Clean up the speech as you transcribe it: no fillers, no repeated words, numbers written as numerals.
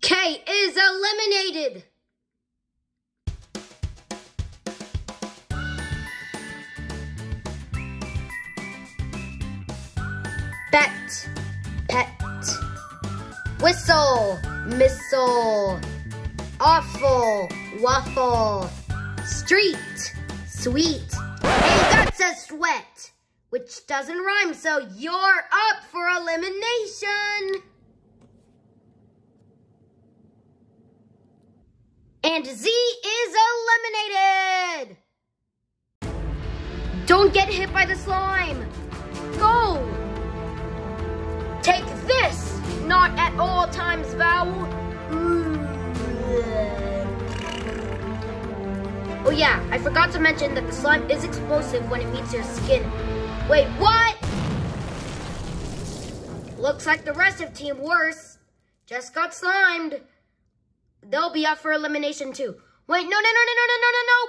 K is eliminated. Bet, pet, whistle, missile, awful, waffle, street, sweet. Hey, that says sweat, which doesn't rhyme, so you're up for elimination. And Z is eliminated. Don't get hit by the slime. Go. Take this, not at all times vowel. Oh yeah, I forgot to mention that the slime is explosive when it meets your skin. Wait, what? Looks like the rest of Team Worse just got slimed. They'll be up for elimination too. Wait, no.